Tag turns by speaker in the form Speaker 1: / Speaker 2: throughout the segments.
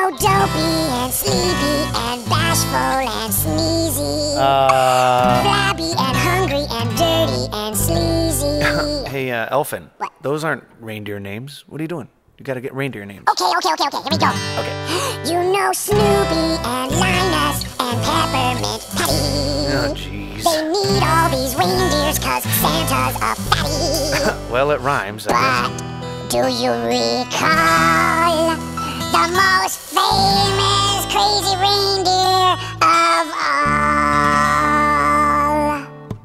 Speaker 1: so dopey and sleepy and bashful and sneezy. Flabby and hungry and dirty and sleazy.
Speaker 2: Hey, Elfin.
Speaker 1: What?
Speaker 2: Those aren't reindeer names. What are you doing? You gotta get reindeer names.
Speaker 1: Okay, here we go.
Speaker 2: Okay.
Speaker 1: You know Snoopy and Linus and Peppermint Patty.
Speaker 2: Oh, jeez.
Speaker 1: They need all these reindeers cause Santa's a fatty.
Speaker 2: Well, it rhymes.
Speaker 1: But do you recall the most famous crazy reindeer of all?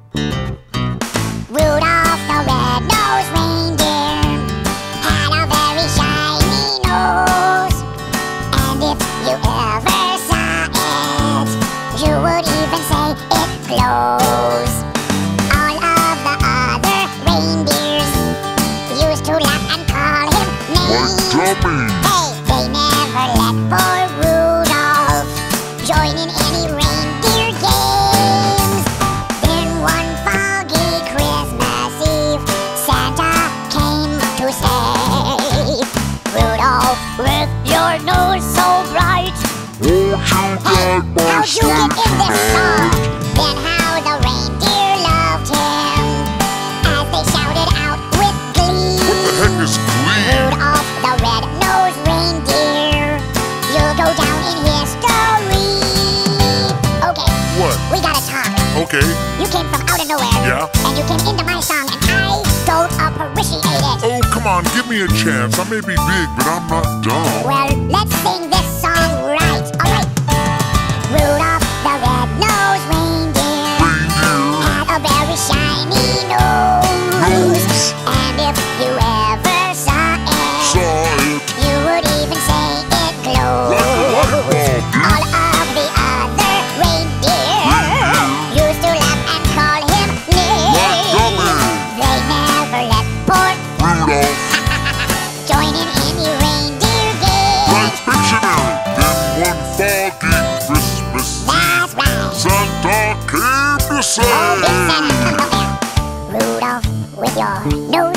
Speaker 1: Rudolph the red-nosed reindeer had a very shiny nose. And if you ever saw it, you would even say it glows. All of the other reindeers used to laugh and call him names. Hey, they never let poor Rudolph join in any reindeer games. Then one foggy Christmas Eve, Santa came to say, Rudolph, with your nose so bright, how'd you get in this song? Then how the reindeer loved him as they shouted out with glee.
Speaker 3: What the heck is glee?
Speaker 1: Rudolph the red-nosed reindeer, you'll go down in history. Okay,
Speaker 3: What?
Speaker 1: we gotta talk.
Speaker 3: Okay.
Speaker 1: You came from out of nowhere.
Speaker 3: Yeah?
Speaker 1: And you came into my song and I don't appreciate it.
Speaker 3: Oh, come on, give me a chance. I may be big, but I'm not dumb.
Speaker 1: Well, let's sing this song right. All right. Rudolph the red-nosed reindeer had a very shiny nose. And if you ever saw it, you would even say it glows. All of the other reindeer used to laugh and call him names. They never let poor
Speaker 3: Rudolph,
Speaker 1: join in any reindeer game.
Speaker 3: like Pictionary. Then one foggy Christmas
Speaker 1: That's right.
Speaker 3: Santa came to say,
Speaker 1: Oh, big Santa, come here. Rudolph, with your nose